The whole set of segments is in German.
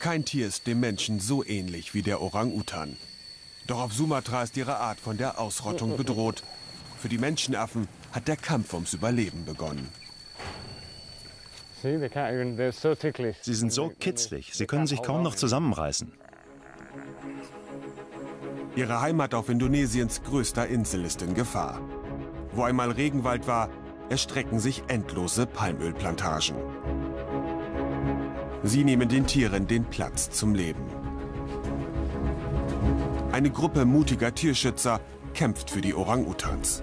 Kein Tier ist dem Menschen so ähnlich wie der Orang-Utan. Doch auf Sumatra ist ihre Art von der Ausrottung bedroht. Für die Menschenaffen hat der Kampf ums Überleben begonnen. Sie sind so kitzlig, sie können sich kaum noch zusammenreißen. Ihre Heimat auf Indonesiens größter Insel ist in Gefahr. Wo einmal Regenwald war, erstrecken sich endlose Palmölplantagen. Sie nehmen den Tieren den Platz zum Leben. Eine Gruppe mutiger Tierschützer kämpft für die Orang-Utans.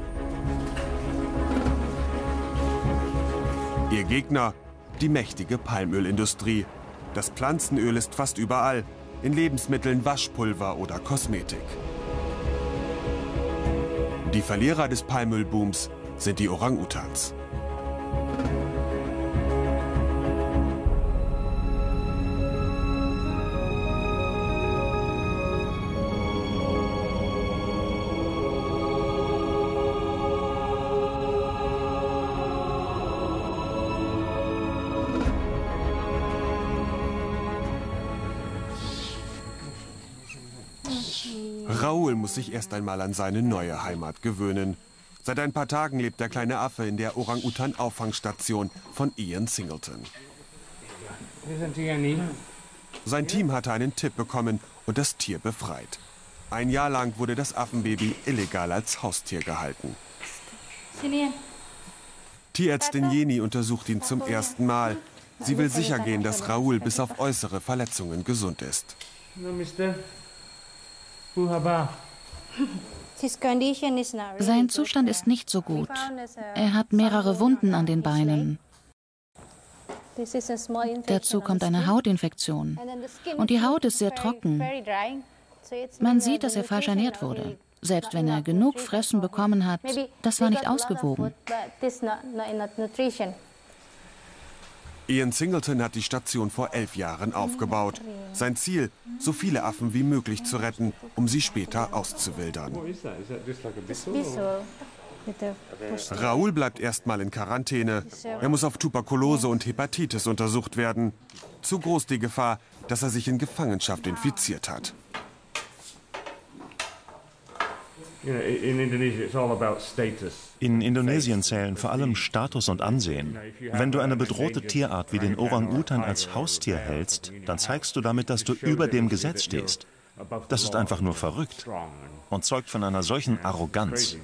Ihr Gegner, die mächtige Palmölindustrie. Das Pflanzenöl ist fast überall, in Lebensmitteln, Waschpulver oder Kosmetik. Die Verlierer des Palmölbooms sind die Orang-Utans. Raoul muss sich erst einmal an seine neue Heimat gewöhnen. Seit ein paar Tagen lebt der kleine Affe in der Orang-Utan-Auffangstation von Ian Singleton. Sein Team hatte einen Tipp bekommen und das Tier befreit. Ein Jahr lang wurde das Affenbaby illegal als Haustier gehalten. Tierärztin Jenny untersucht ihn zum ersten Mal. Sie will sicher gehen, dass Raoul bis auf äußere Verletzungen gesund ist. Sein Zustand ist nicht so gut. Er hat mehrere Wunden an den Beinen. Dazu kommt eine Hautinfektion. Und die Haut ist sehr trocken. Man sieht, dass er falsch ernährt wurde. Selbst wenn er genug Fressen bekommen hat, das war nicht ausgewogen. Ian Singleton hat die Station vor 11 Jahren aufgebaut. Sein Ziel, so viele Affen wie möglich zu retten, um sie später auszuwildern. Raoul bleibt erstmal in Quarantäne. Er muss auf Tuberkulose und Hepatitis untersucht werden. Zu groß die Gefahr, dass er sich in Gefangenschaft infiziert hat. In Indonesien zählen vor allem Status und Ansehen. Wenn du eine bedrohte Tierart wie den Orang-Utan als Haustier hältst, dann zeigst du damit, dass du über dem Gesetz stehst. Das ist einfach nur verrückt und zeugt von einer solchen Arroganz.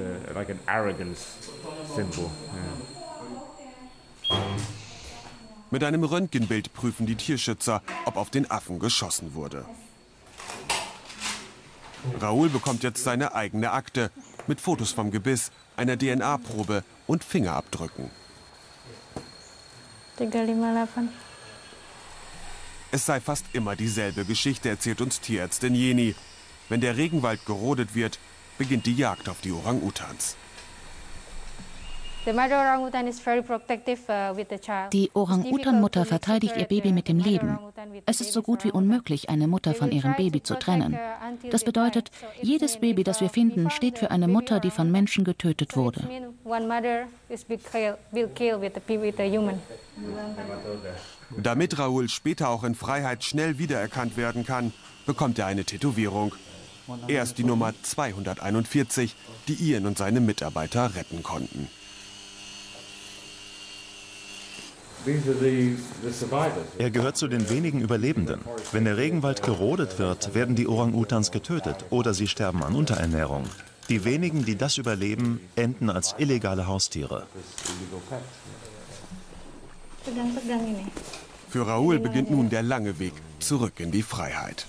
Mit einem Röntgenbild prüfen die Tierschützer, ob auf den Affen geschossen wurde. Raoul bekommt jetzt seine eigene Akte mit Fotos vom Gebiss, einer DNA-Probe und Fingerabdrücken. Es sei fast immer dieselbe Geschichte, erzählt uns Tierärztin Jenny. Wenn der Regenwald gerodet wird, beginnt die Jagd auf die Orang-Utans. Die Orang-Utan-Mutter verteidigt ihr Baby mit dem Leben. Es ist so gut wie unmöglich, eine Mutter von ihrem Baby zu trennen. Das bedeutet, jedes Baby, das wir finden, steht für eine Mutter, die von Menschen getötet wurde. Damit Raoul später auch in Freiheit schnell wiedererkannt werden kann, bekommt er eine Tätowierung. Er ist die Nummer 241, die Ian und seine Mitarbeiter retten konnten. Er gehört zu den wenigen Überlebenden. Wenn der Regenwald gerodet wird, werden die Orang-Utans getötet oder sie sterben an Unterernährung. Die wenigen, die das überleben, enden als illegale Haustiere. Für Raoul beginnt nun der lange Weg zurück in die Freiheit.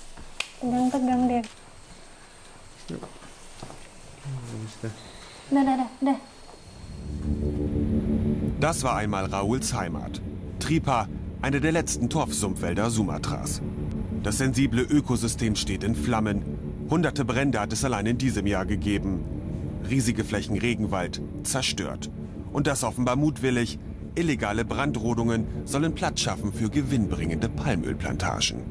Das war einmal Raouls Heimat. Tripa, eine der letzten Torfsumpfwälder Sumatras. Das sensible Ökosystem steht in Flammen. Hunderte Brände hat es allein in diesem Jahr gegeben. Riesige Flächen Regenwald zerstört. Und das offenbar mutwillig. Illegale Brandrodungen sollen Platz schaffen für gewinnbringende Palmölplantagen.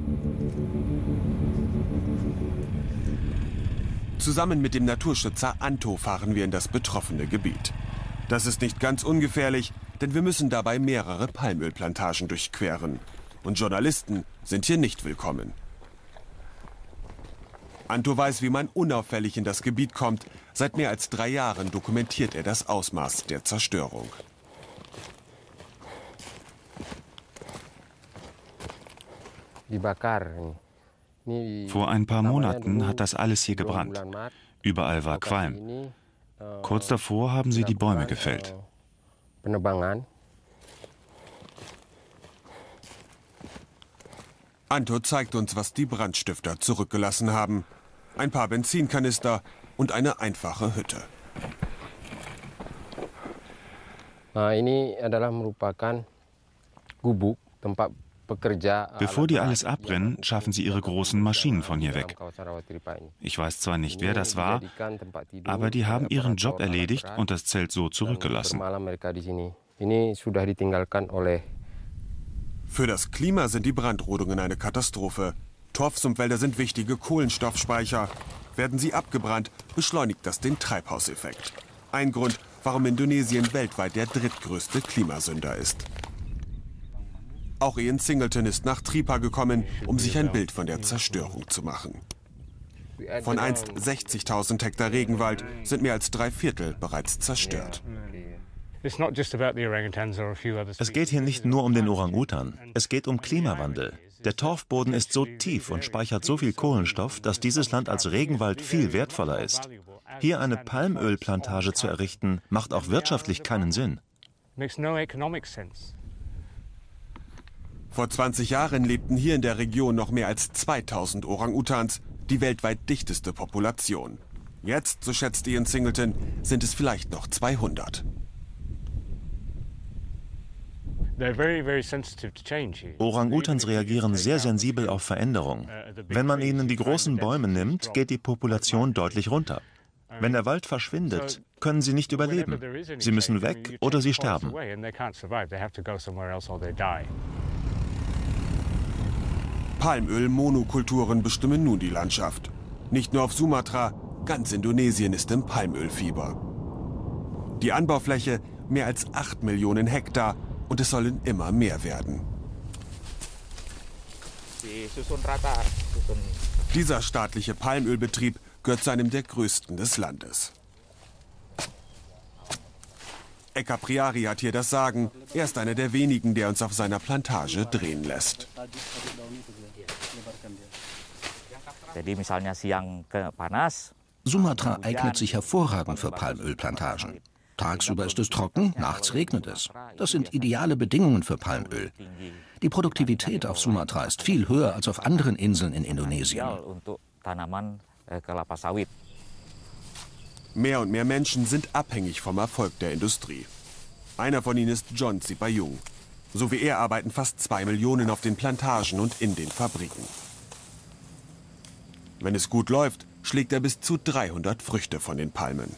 Zusammen mit dem Naturschützer Anto fahren wir in das betroffene Gebiet. Das ist nicht ganz ungefährlich, denn wir müssen dabei mehrere Palmölplantagen durchqueren. Und Journalisten sind hier nicht willkommen. Anto weiß, wie man unauffällig in das Gebiet kommt. Seit mehr als 3 Jahren dokumentiert er das Ausmaß der Zerstörung. Vor ein paar Monaten hat das alles hier gebrannt. Überall war Qualm. Kurz davor haben sie die Bäume gefällt. Anto zeigt uns, was die Brandstifter zurückgelassen haben. Ein paar Benzinkanister und eine einfache Hütte. Bevor die alles abbrennen, schaffen sie ihre großen Maschinen von hier weg. Ich weiß zwar nicht, wer das war, aber die haben ihren Job erledigt und das Zelt so zurückgelassen. Für das Klima sind die Brandrodungen eine Katastrophe. Torfsumpfwälder sind wichtige Kohlenstoffspeicher. Werden sie abgebrannt, beschleunigt das den Treibhauseffekt. Ein Grund, warum Indonesien weltweit der drittgrößte Klimasünder ist. Auch Ian Singleton ist nach Tripa gekommen, um sich ein Bild von der Zerstörung zu machen. Von einst 60.000 Hektar Regenwald sind mehr als 3/4 bereits zerstört. Es geht hier nicht nur um den Orang-Utan, es geht um Klimawandel. Der Torfboden ist so tief und speichert so viel Kohlenstoff, dass dieses Land als Regenwald viel wertvoller ist. Hier eine Palmölplantage zu errichten, macht auch wirtschaftlich keinen Sinn. Vor 20 Jahren lebten hier in der Region noch mehr als 2000 Orang-Utans, die weltweit dichteste Population. Jetzt, so schätzt Ian Singleton, sind es vielleicht noch 200. Orang-Utans reagieren sehr sensibel auf Veränderung. Wenn man ihnen die großen Bäume nimmt, geht die Population deutlich runter. Wenn der Wald verschwindet, können sie nicht überleben. Sie müssen weg oder sie sterben. Palmöl-Monokulturen bestimmen nun die Landschaft. Nicht nur auf Sumatra, ganz Indonesien ist im Palmölfieber. Die Anbaufläche mehr als 8 Millionen Hektar und es sollen immer mehr werden. Dieser staatliche Palmölbetrieb gehört zu einem der größten des Landes. Eka Priari hat hier das Sagen. Er ist einer der wenigen, der uns auf seiner Plantage drehen lässt. Sumatra eignet sich hervorragend für Palmölplantagen. Tagsüber ist es trocken, nachts regnet es. Das sind ideale Bedingungen für Palmöl. Die Produktivität auf Sumatra ist viel höher als auf anderen Inseln in Indonesien. Mehr und mehr Menschen sind abhängig vom Erfolg der Industrie. Einer von ihnen ist John Sipayung. So wie er arbeiten fast 2 Millionen auf den Plantagen und in den Fabriken. Wenn es gut läuft, schlägt er bis zu 300 Früchte von den Palmen.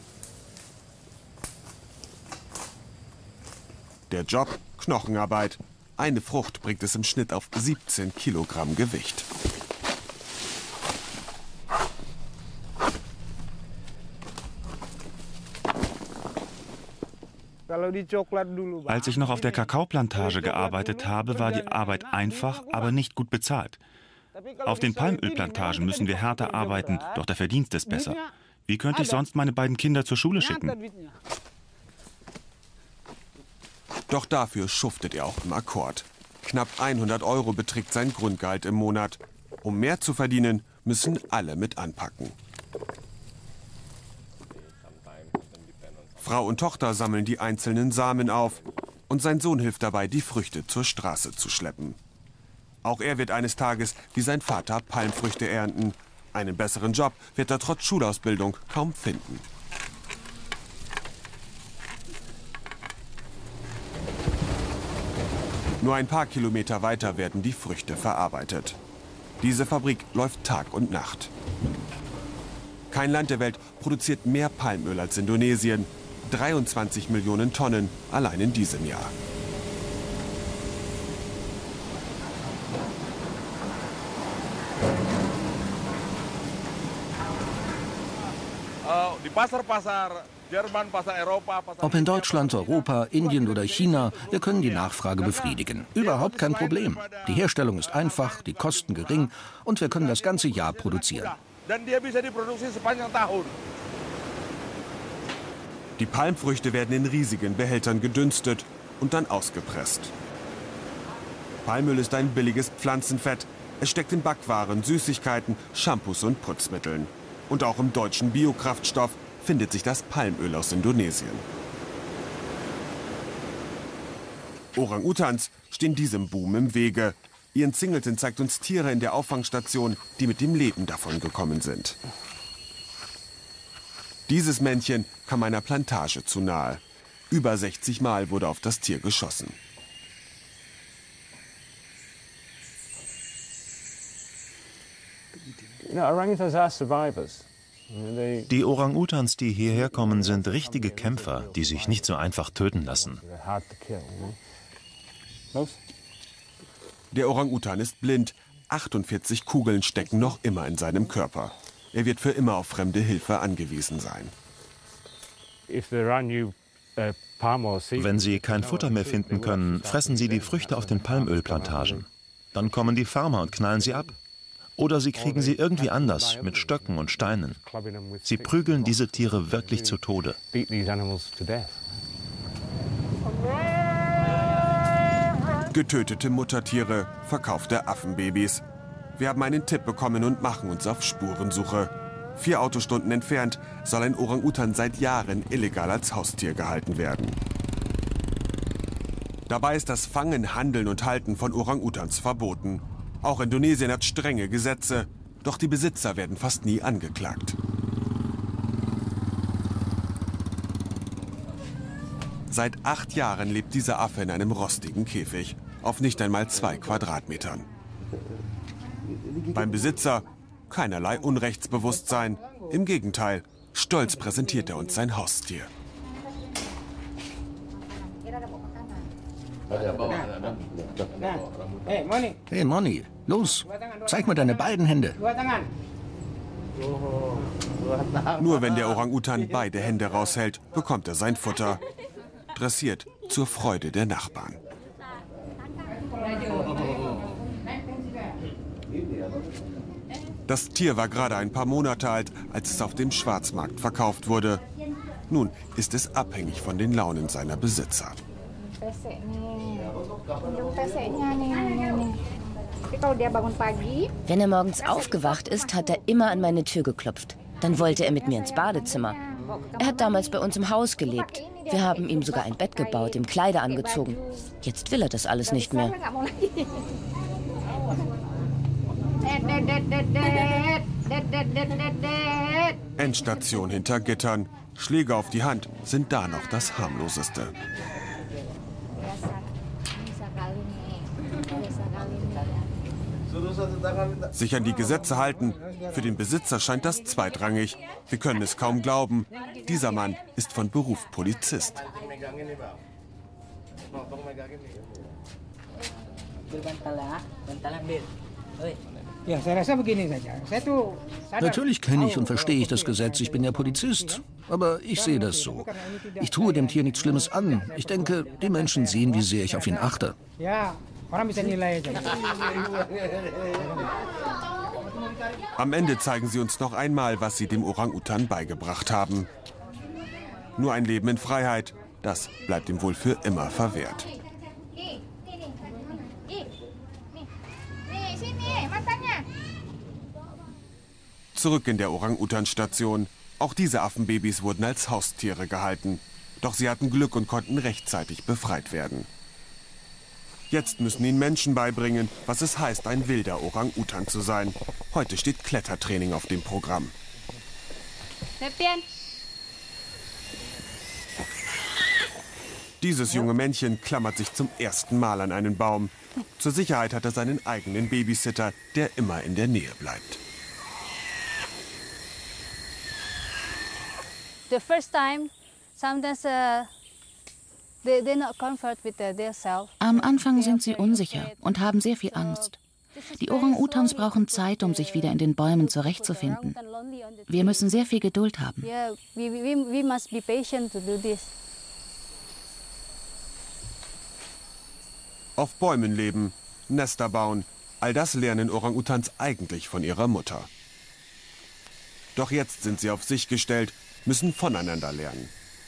Der Job, Knochenarbeit. Eine Frucht bringt es im Schnitt auf 17 Kilogramm Gewicht. Als ich noch auf der Kakaoplantage gearbeitet habe, war die Arbeit einfach, aber nicht gut bezahlt. Auf den Palmölplantagen müssen wir härter arbeiten, doch der Verdienst ist besser. Wie könnte ich sonst meine beiden Kinder zur Schule schicken? Doch dafür schuftet er auch im Akkord. Knapp 100 € beträgt sein Grundgehalt im Monat. Um mehr zu verdienen, müssen alle mit anpacken. Frau und Tochter sammeln die einzelnen Samen auf und sein Sohn hilft dabei, die Früchte zur Straße zu schleppen. Auch er wird eines Tages wie sein Vater Palmfrüchte ernten. Einen besseren Job wird er trotz Schulausbildung kaum finden. Nur ein paar Kilometer weiter werden die Früchte verarbeitet. Diese Fabrik läuft Tag und Nacht. Kein Land der Welt produziert mehr Palmöl als Indonesien. 23 Millionen Tonnen allein in diesem Jahr. Ob in Deutschland, Europa, Indien oder China, wir können die Nachfrage befriedigen. Überhaupt kein Problem. Die Herstellung ist einfach, die Kosten gering und wir können das ganze Jahr produzieren. Die Palmfrüchte werden in riesigen Behältern gedünstet und dann ausgepresst. Palmöl ist ein billiges Pflanzenfett. Es steckt in Backwaren, Süßigkeiten, Shampoos und Putzmitteln. Und auch im deutschen Biokraftstoff findet sich das Palmöl aus Indonesien. Orang-Utans stehen diesem Boom im Wege. Ian Singleton zeigt uns Tiere in der Auffangstation, die mit dem Leben davongekommen sind. Dieses Männchen kam einer Plantage zu nahe. Über 60 Mal wurde auf das Tier geschossen. Die Orang-Utans, die hierher kommen, sind richtige Kämpfer, die sich nicht so einfach töten lassen. Der Orang-Utan ist blind. 48 Kugeln stecken noch immer in seinem Körper. Er wird für immer auf fremde Hilfe angewiesen sein. Wenn sie kein Futter mehr finden können, fressen sie die Früchte auf den Palmölplantagen. Dann kommen die Farmer und knallen sie ab. Oder sie kriegen sie irgendwie anders, mit Stöcken und Steinen. Sie prügeln diese Tiere wirklich zu Tode. Getötete Muttertiere, verkaufte Affenbabys. Wir haben einen Tipp bekommen und machen uns auf Spurensuche. 4 Autostunden entfernt soll ein Orang-Utan seit Jahren illegal als Haustier gehalten werden. Dabei ist das Fangen, Handeln und Halten von Orang-Utans verboten. Auch Indonesien hat strenge Gesetze, doch die Besitzer werden fast nie angeklagt. Seit 8 Jahren lebt dieser Affe in einem rostigen Käfig, auf nicht einmal 2 Quadratmetern. Beim Besitzer keinerlei Unrechtsbewusstsein. Im Gegenteil, stolz präsentiert er uns sein Haustier. Hey Moni, los, zeig mir deine beiden Hände. Nur wenn der Orang-Utan beide Hände raushält, bekommt er sein Futter. Dressiert zur Freude der Nachbarn. Das Tier war gerade ein paar Monate alt, als es auf dem Schwarzmarkt verkauft wurde. Nun ist es abhängig von den Launen seiner Besitzer. Wenn er morgens aufgewacht ist, hat er immer an meine Tür geklopft. Dann wollte er mit mir ins Badezimmer. Er hat damals bei uns im Haus gelebt. Wir haben ihm sogar ein Bett gebaut, ihm Kleider angezogen. Jetzt will er das alles nicht mehr. Endstation hinter Gittern. Schläge auf die Hand sind da noch das harmloseste. Sich an die Gesetze halten, für den Besitzer scheint das zweitrangig. Wir können es kaum glauben. Dieser Mann ist von Beruf Polizist. Natürlich kenne ich und verstehe ich das Gesetz, ich bin ja Polizist. Aber ich sehe das so. Ich tue dem Tier nichts Schlimmes an. Ich denke, die Menschen sehen, wie sehr ich auf ihn achte. Am Ende zeigen sie uns noch einmal, was sie dem Orang-Utan beigebracht haben. Nur ein Leben in Freiheit, das bleibt ihm wohl für immer verwehrt. Zurück in der Orang-Utan-Station. Auch diese Affenbabys wurden als Haustiere gehalten. Doch sie hatten Glück und konnten rechtzeitig befreit werden. Jetzt müssen ihnen Menschen beibringen, was es heißt, ein wilder Orang-Utan zu sein. Heute steht Klettertraining auf dem Programm. Dieses junge Männchen klammert sich zum ersten Mal an einen Baum. Zur Sicherheit hat er seinen eigenen Babysitter, der immer in der Nähe bleibt. The first time, sometimes they're not comfort with themselves. Am Anfang sind sie unsicher und haben sehr viel Angst. Die Orang-Utans brauchen Zeit, um sich wieder in den Bäumen zurechtzufinden. Wir müssen sehr viel Geduld haben. We must be patient to do this. Auf Bäumen leben, Nester bauen, all das lernen Orang-Utans eigentlich von ihrer Mutter. Doch jetzt sind sie auf sich gestellt, müssen voneinander lernen.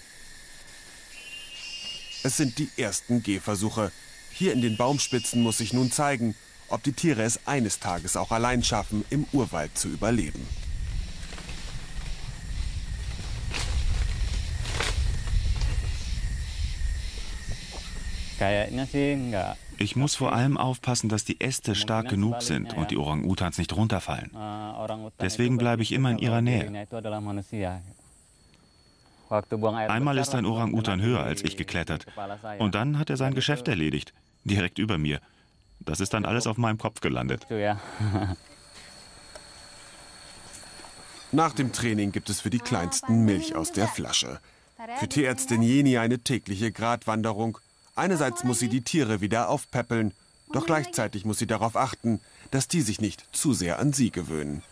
Es sind die ersten Gehversuche. Hier in den Baumspitzen muss sich nun zeigen, ob die Tiere es eines Tages auch allein schaffen, im Urwald zu überleben. Ich muss vor allem aufpassen, dass die Äste stark genug sind und die Orang-Utans nicht runterfallen. Deswegen bleibe ich immer in ihrer Nähe. Einmal ist ein Orang-Utan höher als ich geklettert. Und dann hat er sein Geschäft erledigt, direkt über mir. Das ist dann alles auf meinem Kopf gelandet. Nach dem Training gibt es für die Kleinsten Milch aus der Flasche. Für Tierärztin Jeni eine tägliche Gratwanderung. Einerseits muss sie die Tiere wieder aufpäppeln, doch gleichzeitig muss sie darauf achten, dass die sich nicht zu sehr an sie gewöhnen.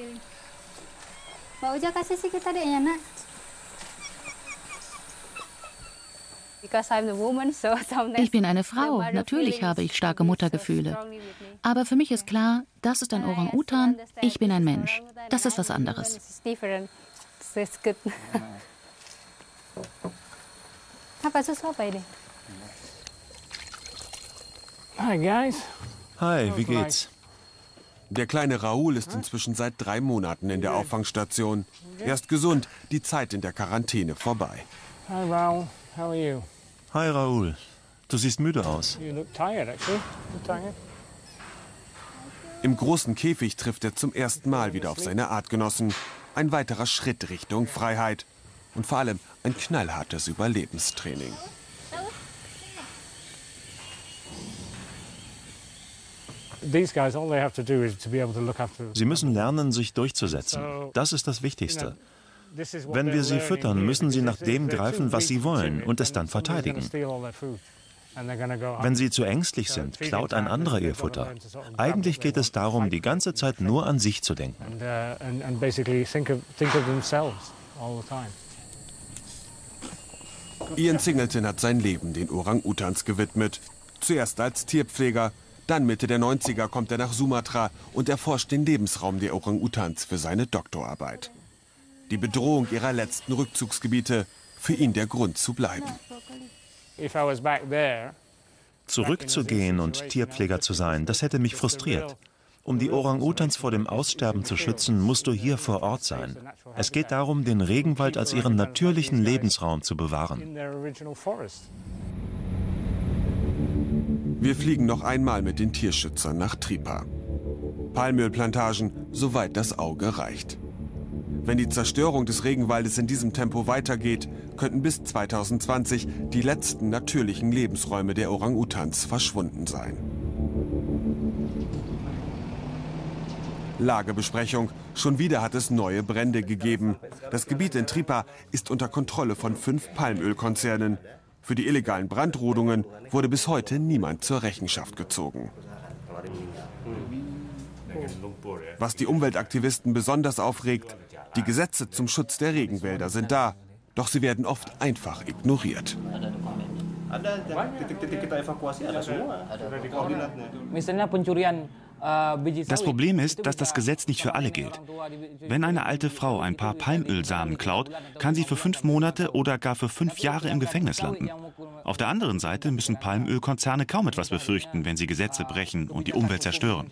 Ich bin eine Frau, natürlich habe ich starke Muttergefühle. Aber für mich ist klar, das ist ein Orang-Utan, ich bin ein Mensch. Das ist was anderes. Hi, wie geht's? Der kleine Raoul ist inzwischen seit 3 Monaten in der Auffangstation. Er ist gesund, die Zeit in der Quarantäne vorbei. Hi Raoul, how are you? Hi Raoul, du siehst müde aus. You look tired actually. You tired? Im großen Käfig trifft er zum ersten Mal wieder auf seine Artgenossen. Ein weiterer Schritt Richtung Freiheit. Und vor allem ein knallhartes Überlebenstraining. Sie müssen lernen, sich durchzusetzen. Das ist das Wichtigste. Wenn wir sie füttern, müssen sie nach dem greifen, was sie wollen, und es dann verteidigen. Wenn sie zu ängstlich sind, klaut ein anderer ihr Futter. Eigentlich geht es darum, die ganze Zeit nur an sich zu denken. Ian Singleton hat sein Leben den Orang-Utans gewidmet. Zuerst als Tierpfleger, dann Mitte der 90er kommt er nach Sumatra und erforscht den Lebensraum der Orang-Utans für seine Doktorarbeit. Die Bedrohung ihrer letzten Rückzugsgebiete, für ihn der Grund zu bleiben. Zurückzugehen und Tierpfleger zu sein, das hätte mich frustriert. Um die Orang-Utans vor dem Aussterben zu schützen, musst du hier vor Ort sein. Es geht darum, den Regenwald als ihren natürlichen Lebensraum zu bewahren. Wir fliegen noch einmal mit den Tierschützern nach Tripa. Palmölplantagen, soweit das Auge reicht. Wenn die Zerstörung des Regenwaldes in diesem Tempo weitergeht, könnten bis 2020 die letzten natürlichen Lebensräume der Orang-Utans verschwunden sein. Lagebesprechung. Schon wieder hat es neue Brände gegeben. Das Gebiet in Tripa ist unter Kontrolle von 5 Palmölkonzernen. Für die illegalen Brandrodungen wurde bis heute niemand zur Rechenschaft gezogen. Was die Umweltaktivisten besonders aufregt, die Gesetze zum Schutz der Regenwälder sind da, doch sie werden oft einfach ignoriert. Das Problem ist, dass das Gesetz nicht für alle gilt. Wenn eine alte Frau ein paar Palmölsamen klaut, kann sie für 5 Monate oder gar für 5 Jahre im Gefängnis landen. Auf der anderen Seite müssen Palmölkonzerne kaum etwas befürchten, wenn sie Gesetze brechen und die Umwelt zerstören.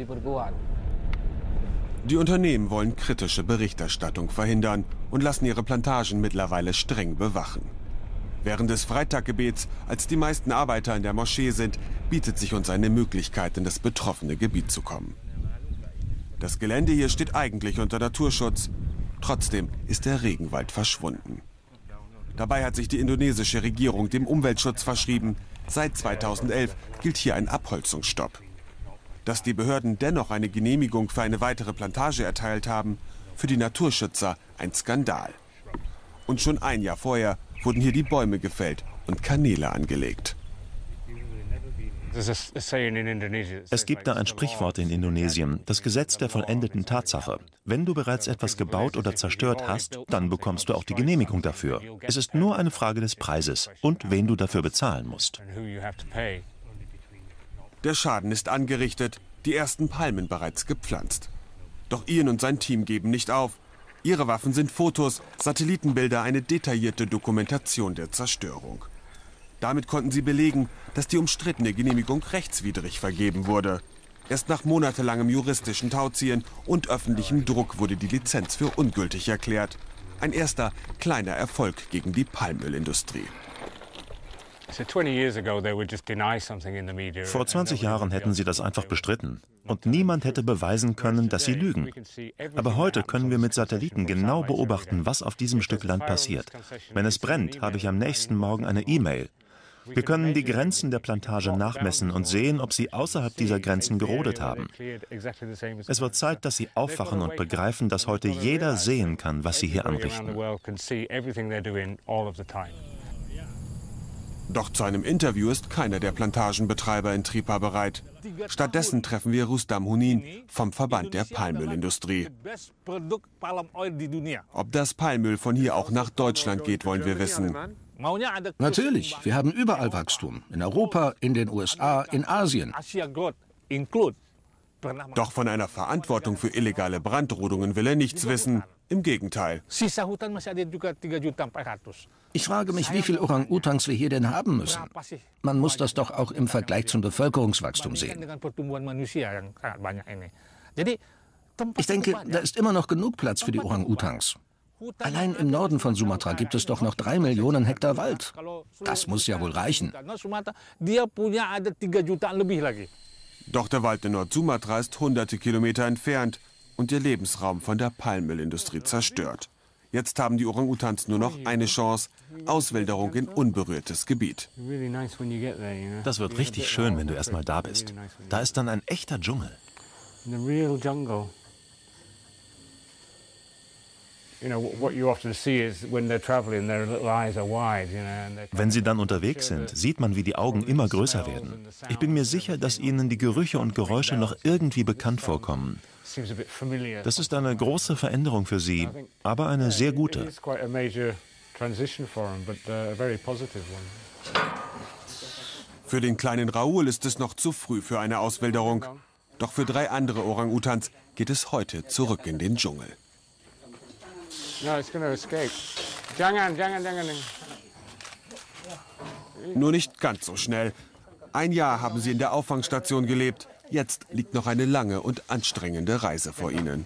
Die Unternehmen wollen kritische Berichterstattung verhindern und lassen ihre Plantagen mittlerweile streng bewachen. Während des Freitaggebets, als die meisten Arbeiter in der Moschee sind, bietet sich uns eine Möglichkeit, in das betroffene Gebiet zu kommen. Das Gelände hier steht eigentlich unter Naturschutz. Trotzdem ist der Regenwald verschwunden. Dabei hat sich die indonesische Regierung dem Umweltschutz verschrieben. Seit 2011 gilt hier ein Abholzungsstopp. Dass die Behörden dennoch eine Genehmigung für eine weitere Plantage erteilt haben, für die Naturschützer ein Skandal. Und schon ein Jahr vorher wurden hier die Bäume gefällt und Kanäle angelegt. Es gibt da ein Sprichwort in Indonesien, das Gesetz der vollendeten Tatsache. Wenn du bereits etwas gebaut oder zerstört hast, dann bekommst du auch die Genehmigung dafür. Es ist nur eine Frage des Preises und wen du dafür bezahlen musst. Der Schaden ist angerichtet, die ersten Palmen bereits gepflanzt. Doch Ian und sein Team geben nicht auf. Ihre Waffen sind Fotos, Satellitenbilder, eine detaillierte Dokumentation der Zerstörung. Damit konnten sie belegen, dass die umstrittene Genehmigung rechtswidrig vergeben wurde. Erst nach monatelangem juristischen Tauziehen und öffentlichem Druck wurde die Lizenz für ungültig erklärt. Ein erster, kleiner Erfolg gegen die Palmölindustrie. Vor 20 Jahren hätten sie das einfach bestritten. Und niemand hätte beweisen können, dass sie lügen. Aber heute können wir mit Satelliten genau beobachten, was auf diesem Stück Land passiert. Wenn es brennt, habe ich am nächsten Morgen eine E-Mail. Wir können die Grenzen der Plantage nachmessen und sehen, ob sie außerhalb dieser Grenzen gerodet haben. Es wird Zeit, dass sie aufwachen und begreifen, dass heute jeder sehen kann, was sie hier anrichten. Doch zu einem Interview ist keiner der Plantagenbetreiber in Tripa bereit. Stattdessen treffen wir Rustam Hunin vom Verband der Palmölindustrie. Ob das Palmöl von hier auch nach Deutschland geht, wollen wir wissen. Natürlich, wir haben überall Wachstum. In Europa, in den USA, in Asien. Doch von einer Verantwortung für illegale Brandrodungen will er nichts wissen. Im Gegenteil. Ich frage mich, wie viele Orang-Utans wir hier denn haben müssen. Man muss das doch auch im Vergleich zum Bevölkerungswachstum sehen. Ich denke, da ist immer noch genug Platz für die Orang-Utans. Allein im Norden von Sumatra gibt es doch noch 3 Millionen Hektar Wald. Das muss ja wohl reichen. Doch der Wald in Nord-Sumatra ist hunderte Kilometer entfernt und ihr Lebensraum von der Palmölindustrie zerstört. Jetzt haben die Orang-Utans nur noch eine Chance: Auswilderung in unberührtes Gebiet. Das wird richtig schön, wenn du erst mal da bist. Da ist dann ein echter Dschungel. Wenn sie dann unterwegs sind, sieht man, wie die Augen immer größer werden. Ich bin mir sicher, dass ihnen die Gerüche und Geräusche noch irgendwie bekannt vorkommen. Das ist eine große Veränderung für sie, aber eine sehr gute. Für den kleinen Raoul ist es noch zu früh für eine Auswilderung. Doch für 3 andere Orang-Utans geht es heute zurück in den Dschungel. Nur nicht ganz so schnell. Ein Jahr haben sie in der Auffangstation gelebt. Jetzt liegt noch eine lange und anstrengende Reise vor ihnen.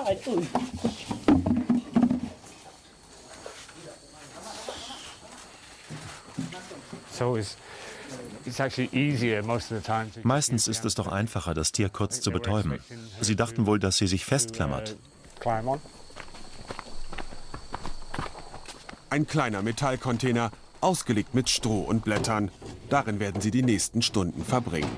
Meistens ist es doch einfacher, das Tier kurz zu betäuben. Sie dachten wohl, dass sie sich festklammert. Ein kleiner Metallcontainer, ausgelegt mit Stroh und Blättern. Darin werden sie die nächsten Stunden verbringen.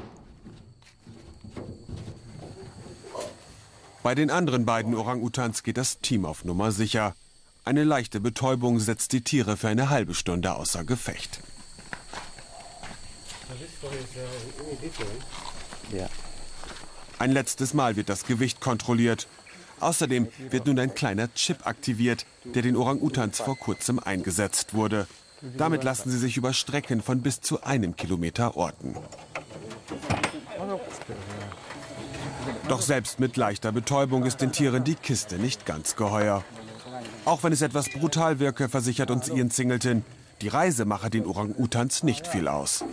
Bei den anderen beiden Orang-Utans geht das Team auf Nummer sicher. Eine leichte Betäubung setzt die Tiere für eine halbe Stunde außer Gefecht. Ein letztes Mal wird das Gewicht kontrolliert. Außerdem wird nun ein kleiner Chip aktiviert, der den Orang-Utans vor kurzem eingesetzt wurde. Damit lassen sie sich über Strecken von bis zu 1 Kilometer orten. Doch selbst mit leichter Betäubung ist den Tieren die Kiste nicht ganz geheuer. Auch wenn es etwas brutal wirke, versichert uns Ian Singleton, die Reise mache den Orang-Utans nicht viel aus.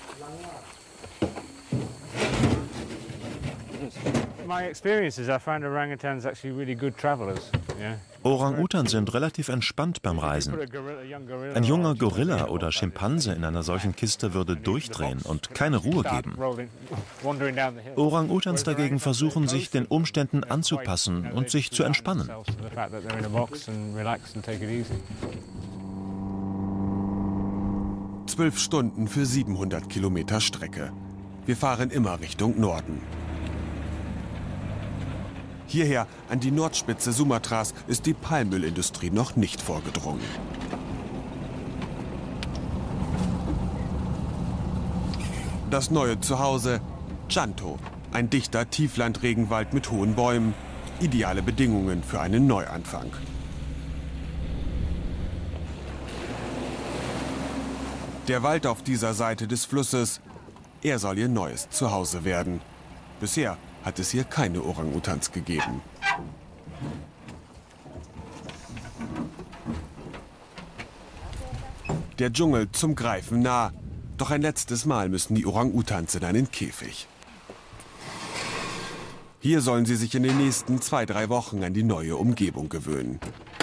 Orang-Utans sind relativ entspannt beim Reisen. Ein junger Gorilla oder Schimpanse in einer solchen Kiste würde durchdrehen und keine Ruhe geben. Orang-Utans dagegen versuchen, sich den Umständen anzupassen und sich zu entspannen. 12 Stunden für 700 Kilometer Strecke. Wir fahren immer Richtung Norden. Hierher, an die Nordspitze Sumatras, ist die Palmölindustrie noch nicht vorgedrungen. Das neue Zuhause, Chanto, ein dichter Tieflandregenwald mit hohen Bäumen. Ideale Bedingungen für einen Neuanfang. Der Wald auf dieser Seite des Flusses, er soll ihr neues Zuhause werden. Bisher hat es hier keine Orang-Utans gegeben. Der Dschungel zum Greifen nah. Doch ein letztes Mal müssen die Orang-Utans in einen Käfig. Hier sollen sie sich in den nächsten 2-3 Wochen an die neue Umgebung gewöhnen.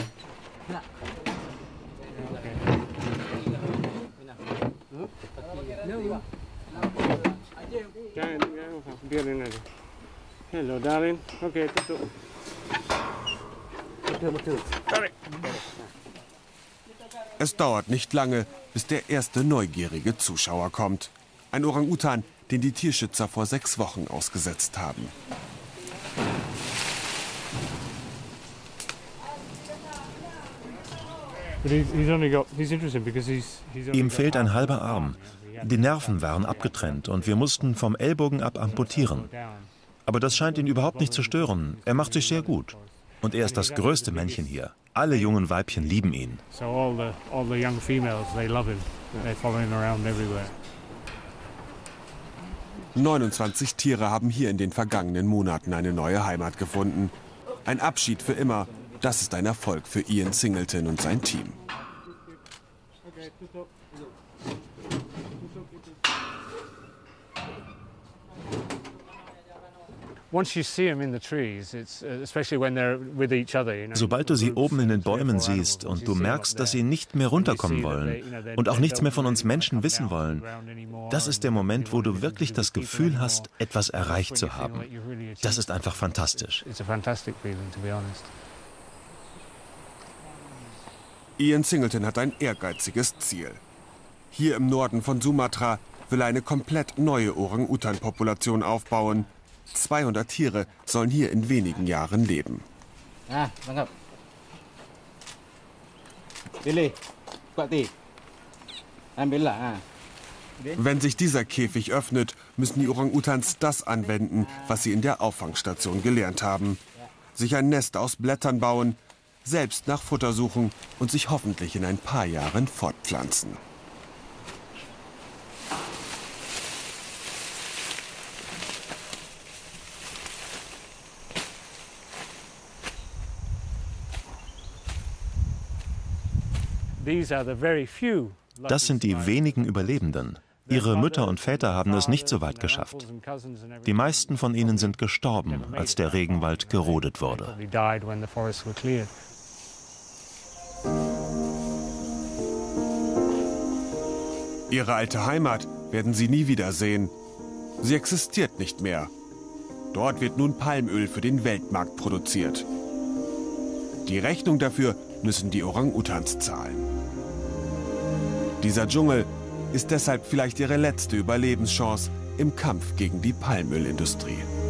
Hello, darling. Okay, Es dauert nicht lange, bis der erste neugierige Zuschauer kommt. Ein Orang-Utan, den die Tierschützer vor 6 Wochen ausgesetzt haben. Ihm fehlt ein halber Arm. Die Nerven waren abgetrennt und wir mussten vom Ellbogen ab amputieren. Aber das scheint ihn überhaupt nicht zu stören. Er macht sich sehr gut. Und er ist das größte Männchen hier. Alle jungen Weibchen lieben ihn. 29 Tiere haben hier in den vergangenen Monaten eine neue Heimat gefunden. Ein Abschied für immer. Das ist ein Erfolg für Ian Singleton und sein Team. Sobald du sie oben in den Bäumen siehst und du merkst, dass sie nicht mehr runterkommen wollen und auch nichts mehr von uns Menschen wissen wollen, das ist der Moment, wo du wirklich das Gefühl hast, etwas erreicht zu haben. Das ist einfach fantastisch. Ian Singleton hat ein ehrgeiziges Ziel. Hier im Norden von Sumatra will er eine komplett neue Orang-Utan-Population aufbauen. 200 Tiere sollen hier in wenigen Jahren leben. Wenn sich dieser Käfig öffnet, müssen die Orang-Utans das anwenden, was sie in der Auffangstation gelernt haben. Sich ein Nest aus Blättern bauen, selbst nach Futter suchen und sich hoffentlich in ein paar Jahren fortpflanzen. Das sind die wenigen Überlebenden. Ihre Mütter und Väter haben es nicht so weit geschafft. Die meisten von ihnen sind gestorben, als der Regenwald gerodet wurde. Ihre alte Heimat werden sie nie wiedersehen. Sie existiert nicht mehr. Dort wird nun Palmöl für den Weltmarkt produziert. Die Rechnung dafür müssen die Orang-Utans zahlen. Dieser Dschungel ist deshalb vielleicht ihre letzte Überlebenschance im Kampf gegen die Palmölindustrie.